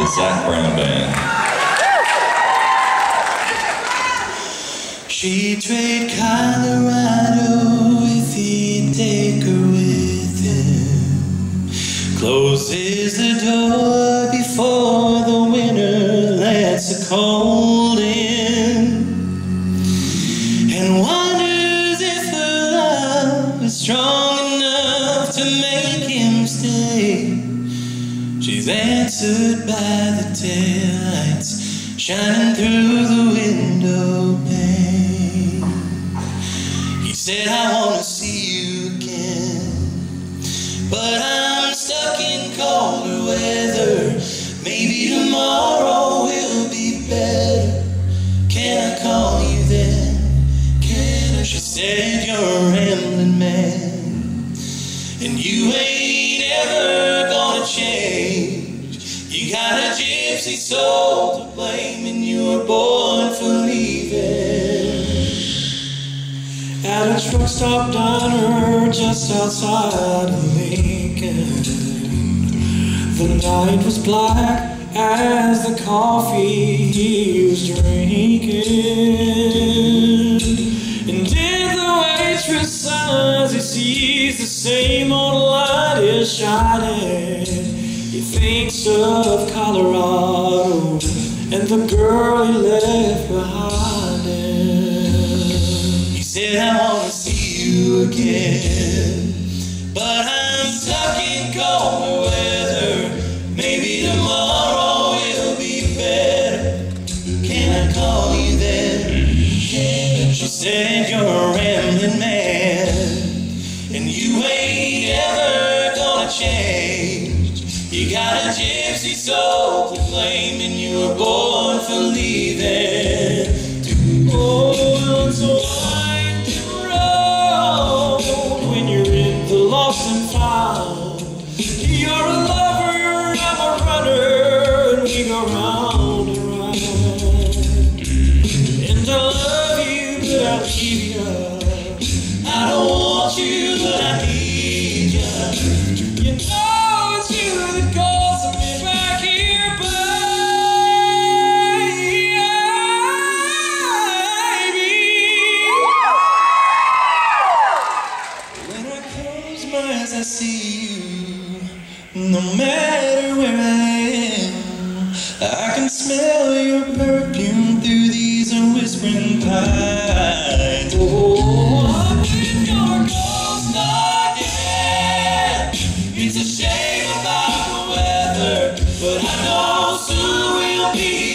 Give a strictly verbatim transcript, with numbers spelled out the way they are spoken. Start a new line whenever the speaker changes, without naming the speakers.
Zach Brown Band.
She trade Colorado if he'd take her with him. Closes the door before the winter lets the cold in. And wonders if her love is strong enough to make him stay. She's answered by the taillights shining through the window pane. He said, I want to see you again, but I'm stuck in colder weather. Maybe tomorrow will be better. Can I call you then? Can I? She said, you're a rambling man, and you ain't ever gonna change. You got a gypsy soul to blame, and you were born for leaving. At a truck stop diner just outside of Lincoln, the night was black as the coffee he was drinking. And in the waitress signs, he sees the same old light is shining. He thinks of Colorado and the girl he left behind him. He said, I want to see you again, but I'm stuck in colder weather. Maybe tomorrow will be better. Can I call you then? Can I? She said, you're a rambling man, and you ain't ever gonna change. You got a gypsy soul to blame, and you were born for leaving. Oh, it's a winding road when you're in the lost and found. You're a lover, I'm a runner, and we go round and round. And I love you, but I leave you. I don't want you, but I need you. You know it's you that calls me back here, baby. When I close my eyes, I see you. No matter where I am, I can smell your perfume through these whispering pines. Oh, I'm in your ghost again. It's a shame about the weather, but I know soon we'll be